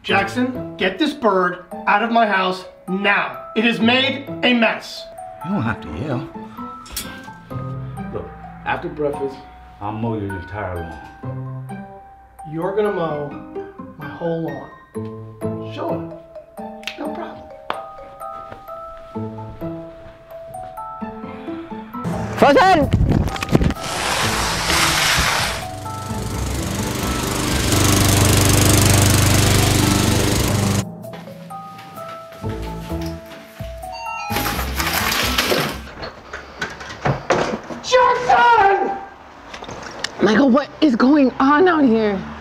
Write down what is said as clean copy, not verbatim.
Jackson, get this bird out of my house now. It has made a mess. You don't have to yell. Look, after breakfast, I'll mow your entire lawn. You're gonna mow my whole lawn. Sure, no problem. Frozen! Jackson! Michael, what is going on out here?